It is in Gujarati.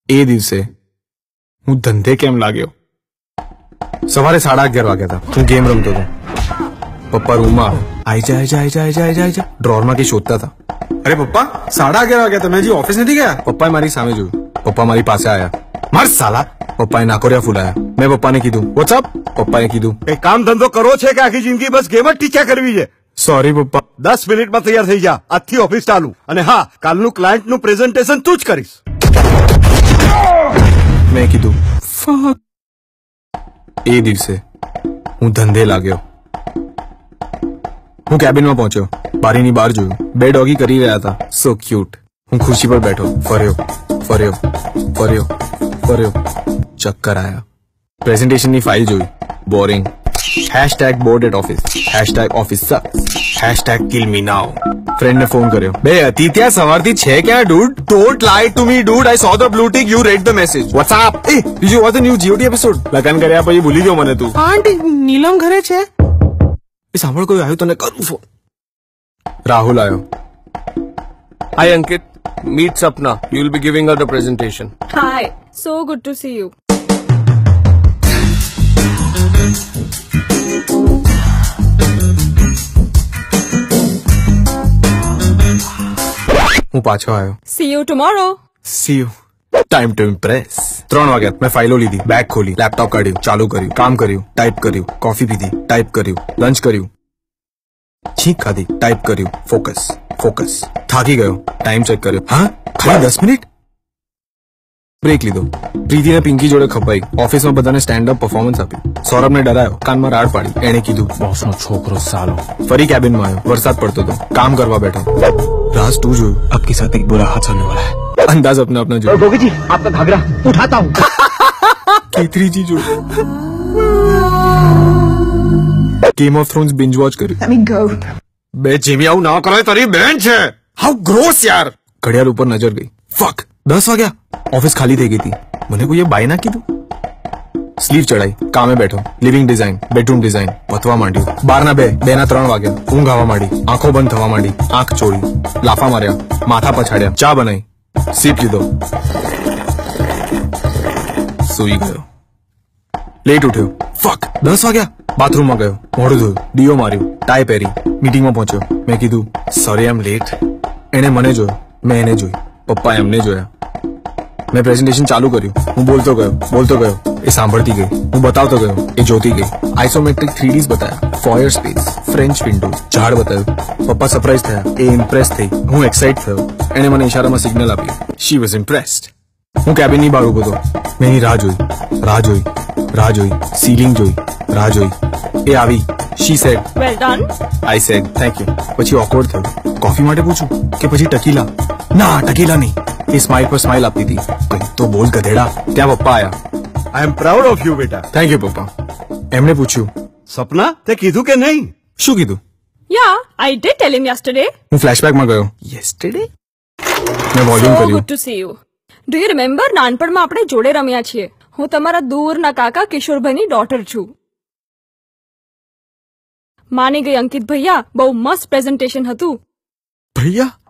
એ દિવસે હું ધંધે કેમ લાગ્યો? સવારે 11:30 વાગ્યા હતા. હું ગેમ રમતો હતો. પપ્પા રૂમમાં આઈ જા ડ્રોરમાં કઈ શોધતા હતા. અરે પપ્પા 11:30 વાગ્યા તમે હજી ઓફિસ નથી ગયા? પપ્પાએ મારી સામે જોયું. પપ્પા મારી પાસે આયા. માર સાલા. પપ્પાએ નાકોરિયા ફૂલાયા. મેં પપ્પાને કીધું વોટ્સઅપ. પપ્પાએ કીધું એ કામ ધંધો કરો છે કે આખી જિંદગી બસ ગેમ જ ટીચા કરવી છે? સોરી પપ્પા. 10 મિનિટમાં તૈયાર થઈ જા. આજથી ઓફિસ ચાલુ. અને હા, કાલનું ક્લાયન્ટનું પ્રેઝન્ટેશન તું જ કરીશ. મેં કીધું ફક. એ દિવસે હું ધંધે લાગ્યો. હું કેબિનમાં પહોંચ્યો. બારીની બહાર જોયું. બે ડોગી કરી રહ્યા હતા. So cute. હું ખુરશી પર બેઠો. ફર્યો. ચક્કર આયા. પ્રેઝન્ટેશનની ફાઇલ જોઈ. Boring. #bored at office. #office sucks. #kill me now. Friend ને ફોન કર્યો. બે હતી ત્યાં સવારથી છે ક્યાં dude? Don't lie to me dude. I saw the blue tick. You read the message. What's up? Hey, did you watch the new GOT episode? લગન કર્યા પછી ભૂલી ગયો મને તું. આંટી નીલમ ઘરે છે. એ સાંભળ કોઈ આવ્યું તને કરું ફોન. રાહુલ આવ્યો. Hi Ankit, meet Sapna. You will be giving her the presentation. Hi, so good to see you. હું પાછો આવ્યો. See you tomorrow. See you. Time to impress. 3 વાગ્યા. મેં ફાઇલો લીધી. બેગ ખોલી. લેપટોપ કાઢ્યું. ચાલુ કર્યું. કામ કર્યું. ટાઈપ કર્યું. કોફી પીધી. ટાઈપ કર્યું. લંચ કર્યું. છીંક ખાધી. ટાઈપ કર્યું. ફોકસ. થાકી ગયો. ટાઈમ ચેક કર્યો. હા, ખાલી 10 મિનિટ. બ્રેક લીધો. પ્રીતિને પિંકી જોડે ખપાઈ. ઓફિસમાં બધાને સ્ટેન્ડ અપ પરફોર્મન્સ આપ્યું. સૌરભને ડરાયો. કાનમાં રાડ પાડી. એણે કીધું બોસનો છોકરો સાલો. ફરી કેબિનમાં આવ્યો. વરસાદ પડતો હતો. કામ કરવા બેઠો. રાજ તું જોયું. આપકી સાથે એક બુરા હાદસા હોને વાલા હૈ. અંદાજ अपना જોયું. गोगी जी, आपका घाघरा उठाता हूँ. કેથરીજી જોયું. Game of thrones binge watch કર્યું. Let me go. બે જીમી આવું ના કરો, તારી બેન છે. હાઉ ગ્રોસ યાર. ઘડિયાળ ઉપર નજર ગઈ. ફક 10 વાગ્યા. ઓફિસ ખાલી થઈ ગઈ હતી. મને કોઈએ બાય ના કીધું. સ્લીવ ચડાઈ. કામે બેઠો. લિવિંગ ડિઝાઇન, બેડરૂમ ડિઝાઇન પથવા માંડ્યું. 12 ના 3 વાગ્યા. ઊંઘ આવવા માંડી. આંખો બંધ થવા માંડી. આંખ ચોળી. લાફા માર્યા. માથા પછાડ્યા. ચા બનાવી. સીપ લીધો. સૂઈ ગયો. લેટ ઉઠ્યો. ફક 10 વાગ્યા. બાથરૂમમાં ગયો. મોઢું ધોયું. ડીઓ માર્યું. ટાઈ પહેરી. મીટિંગમાં પહોંચ્યો. મેં કીધું સોરી આઈ એમ લેટ. એણે મને જોયો. મેં એને જોઈ. પપ્પા એમને જોયા. મેં પ્રેઝન્ટેશન ચાલુ કર્યું. હું બોલતો ગયો. એ સાંભળતી ગઈ. હું બતાવતો ગયો. એ જોતી ગઈ. આઇસોમેટ્રિક 3Ds બતાયા. ફોયર સ્પેસ, ફ્રેન્ચ વિન્ડો, ઝાડ બતાવ્યું. પપ્પા સરપ્રાઈઝ થયા. એ ઇમ્પ્રેસ થઈ. હું એક્સાઇટ થયો. એણે મને ઇશારામાં સિગ્નલ આપ્યું. She was impressed. હું કેબિનની બહાર ઉભો હતો. મેં એની રાહ જોઈ. સીલિંગ જોઈ. રાહ જોઈ. એ આવી. She said Well done. I said thank you. પછી ઓકવર્ડ થયું. કોફી માટે પૂછું કે પછી ટકીલા? ના, ટકીલા નહીં. એ સ્માઇલ પર સ્માઇલ આપતી હતી. કઈ તો બોલ ગધેડા. ત્યાં પપ્પા આયા. I am proud of you, બેટા. થેન્ક યુ પપ્પા. એમણે પૂછ્યું સપના, તે કીધું કે નહીં? શું કીધું? Yeah, I did tell him yesterday. હું ફ્લેશબેકમાં ગયો. યેસ્ટરડે. મેં વોલ્યુમ So કર્યું. good to see you. Do you remember નાનપણમાં આપણે જોડે રમ્યા છીએ? હું તમારા દૂરના કાકા કિશોરભાઈની ડોટર છું. માની ગઈ અંકિત ભૈયા. બહુ મસ્ત પ્રેઝન્ટેશન હતું. ભૈયા